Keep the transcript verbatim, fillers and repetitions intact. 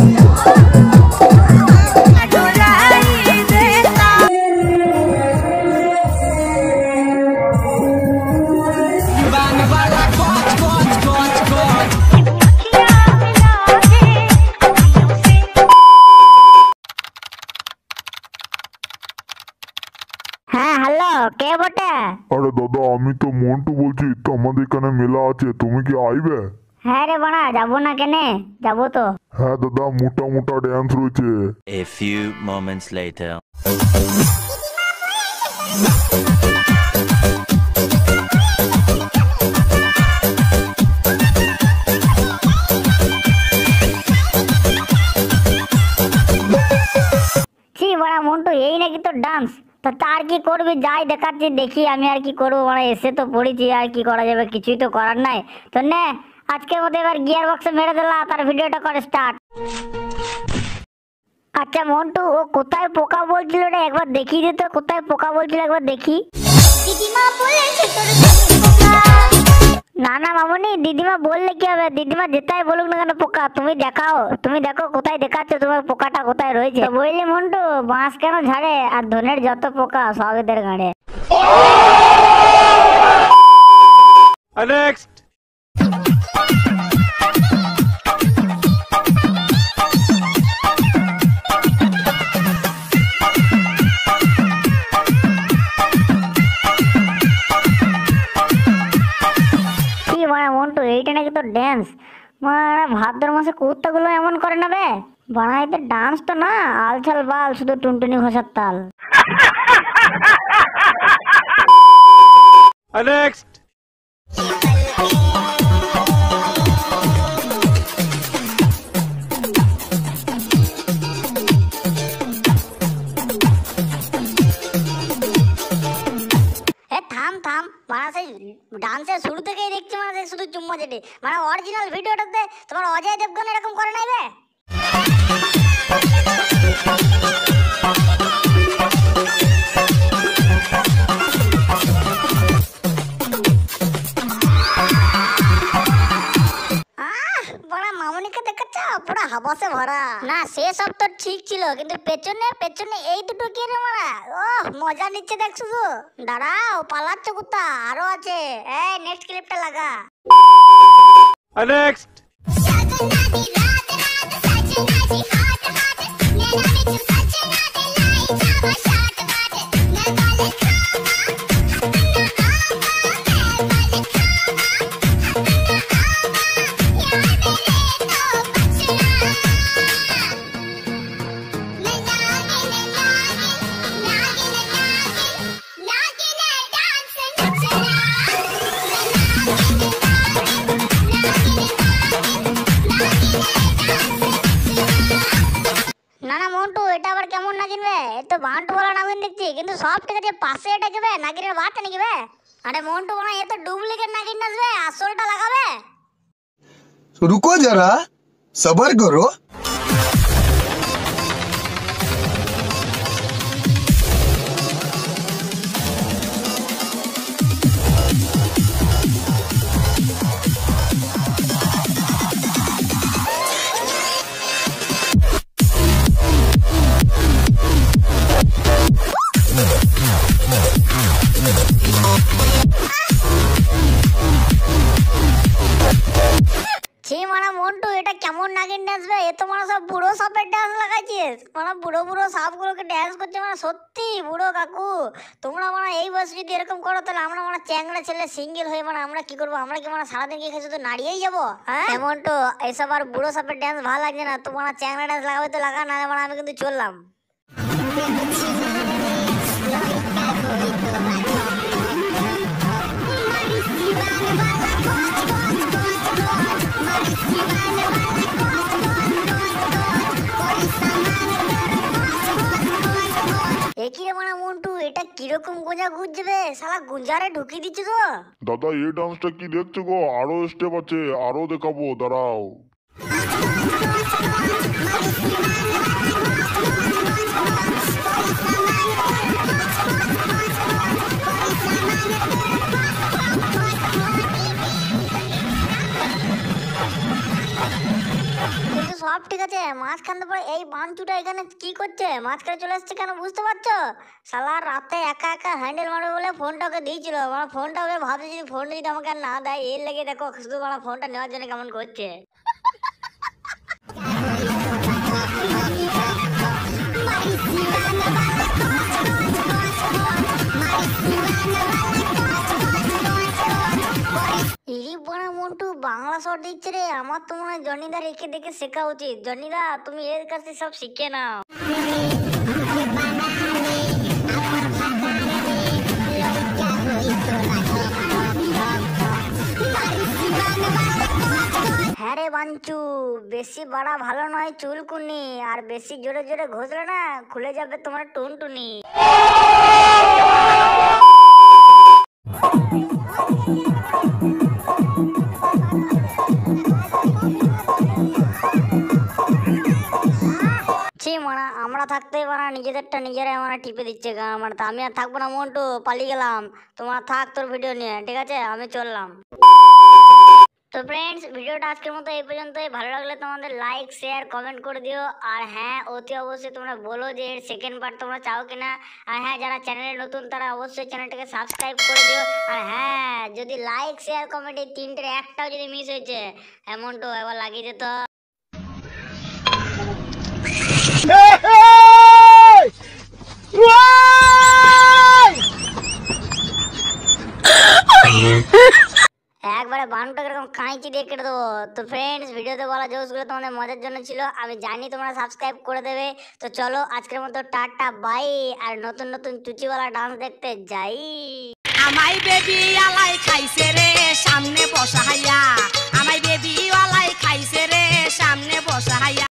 কে বটে? আরে দাদা আমি তো মন্টু বলছি, তো আমাদের এখানে মেলা আছে, তুমি কি আইবে? হ্যাঁ রে বাড়া, যাবো না কেনে, যাবো তো। হ্যাঁ দাদা, মোটা মোটা ড্যান্স রয়েছে। A few moments later. ছি বাড়া মন্টু, এই নাকি তোর ডান্স? তো তার কি করবি, যাই দেখাচ্ছি দেখি, আমি আর কি করবো বাড়া, এসে তো পড়েছি, আর কি করা যাবে, কিছুই তো করার নাই। তো নে আজকের মতো এবার গিয়ার বক্সে মেরে দিলা, তার ভিডিওটা করে স্টার্ট। আচ্ছা মন্টু, ও কোথায় পোকা বলছিল রে, একবার দেখিয়ে দে তো, কোথায় পোকা বলছিল একবার দেখি। দিদিমা বলেছে তোর পোকা। না না মামুনি, দিদিমা বললে কি হবে, দিদিমা যেটাই বলুক না কেন পোকা, তুমি দেখাও, তুমি দেখো কোথায় দেখাচ্ছ তোমার পোকাটা কোথায় রয়েছে। বুঝলি মন্টু, বাঁশ কেন ঝাড়ে আর ধনের যত পোকা সব এদের গাড়ে। নেক্সট। মন্টু এইটা নাকি তোর ড্যান্স? মানে ভাদ্র মাসে কুত্তাগুলো এমন করে না বে, বানাইতে ডান্স তো না, আলছাল বাল, শুধু টুনটুনি ঘষার তাল। নেক্সট। থাম থাম, মানে সেই ডান্সের শুরু থেকেই দেখছি মানে শুধু চুম্মা চেটে, মানে অরিজিনাল ভিডিওটাতে তোমার অজয় দেবগন এরকম করে নাই বে। মামুনিকে দেখাচ্ছ পুরো হাবাসে ভরা। না সে সব তো ঠিক ছিল, কিন্তু পেছনে পেছনে এই দুটো কি রে মারা, ও মজা নিচ্ছে দেখ শুধু। দাঁড়াও, পালাচ্ছ কোথা, আরো আছে। এই নেক্সট ক্লিপটা লাগা। নেক্সট। না না মন্টু, এটা আবার কেমন নাগিন বে? তো বান্টু বলা নাগিন দেখছি, কিন্তু সব ঠিক আছে, পাশে এটা কেবে নাগিনের বাত নাকি বে? আরে মন্টু বলা এ তো ডুপ্লিকেট নাগিন নাচবে, আসলটা লাগাবে। रुको जरा सबर करो। মন্টু এটা কেমন নাগিন ডান্স বে? এ তো মানে সব বুড়ো সাপের ডান্স লাগাইছিস, মানে বুড়ো বুড়ো সাপগুলোকে ডান্স করছে, মানে সত্যি বুড়ো কাকু তোমরা মানে এই বয়সে যদি এরকম করো, তাহলে আমরা মানে চ্যাংড়া ছেলে সিঙ্গেল হয়ে মানে আমরা কি করবো? আমরা কি মানে সারাদিন কি শুধু নাড়িয়েই যাবো? হ্যাঁ মন্টু, এইসব আর বুড়ো সাপের ডান্স ভালো লাগছে না, তোমার চ্যাংড়া ডান্স লাগাবে তো লাগা, না মানে আমি কিন্তু চললাম। একই মানে মন্টু, এটা কিরকম গোঁজা গুঁজবে, শালা গুঞ্জারে ঢুকিয়ে দিচ্ছ তো। দাদা এই ডান্সটা কি দেখছো গো, আরো স্টেপ আছে, আরো দেখাবো, দাঁড়াও। সব ঠিক আছে, মাঝখান পরে এই বাঞ্চুটা এখানে কি করছে, মাঝখানে চলে এসছে কেন বুঝতে পারছো? শালা রাতে একা একা হ্যান্ডেল মারবে বলে ফোনটা ওকে দিয়েছিল, মানে ফোনটা ওকে ভাবছে যদি ফোনটা যদি আমাকে আর না দেয়, এর লেগে দেখো শুধু মানে ফোনটা নেওয়ার জন্য কেমন করছে। ইরি বড়া মন্টু বাংলা শট দিচ্ছে রে, আমার তো মনে হয় জনিদা রেখে দেখে শেখা উচিত। জনিদা তুমি এর কাছে সব শিখে নাও। হ্যাঁ রে বাঞ্চু, বেশি বাড়া ভালো নয় চুলকুনি, আর বেশি জোরে জোরে ঘষলে না খুলে যাবে তোমার টুনটুনি। ছি মানা, আমরা থাকতে মানা নিজেদেরটা নিজেরাই মানা টিপে দিচ্ছে গা আমার। তা আমি আর থাকবো না মন্টু, পালিয়ে গেলাম। তোমার থাক তোর ভিডিও নিয়ে, ঠিক আছে আমি চললাম। তো ফ্রেন্ডস, ভিডিওটা আজকের মতো এই পর্যন্তই। ভালো লাগলে তোমাদের লাইক শেয়ার কমেন্ট করে দিও। আর হ্যাঁ, অতি অবশ্যই তোমরা বলো যে এর সেকেন্ড পার্ট তোমরা চাও কিনা। আর হ্যাঁ, যারা চ্যানেলে নতুন তারা অবশ্যই চ্যানেলটাকে সাবস্ক্রাইব করে দিও। আর হ্যাঁ, যদি লাইক শেয়ার কমেন্ট এই তিনটের একটাও যদি মিস হয়েছে, এমনটা এবার লাগিয়ে দিত। একবারে বানুটাকে এরকম কাঁচি দিয়ে কেটে দেবো। তো ফ্রেন্ডস, ভিডিওতে বলা জোসগুলো তোমাদের মজার জন্য ছিল, আমি জানি তোমরা সাবস্ক্রাইব করে দেবে। তো চলো আজকের মতো টাটা বাই, আর নতুন নতুন চুচিওয়ালা ডান্স দেখতে যাই। আমাই বেবি আলাই খাইছে রে সামনে বসাইয়া, আমাই বেবি আলাই খাইছে রে সামনে বসাইয়া।